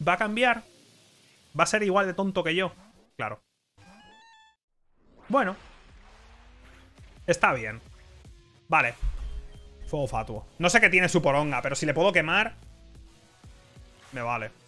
¿Va a cambiar? ¿Va a ser igual de tonto que yo? Claro. Bueno. Está bien. Vale. Fuego fatuo. No sé qué tiene su poronga, pero si le puedo quemar... me vale.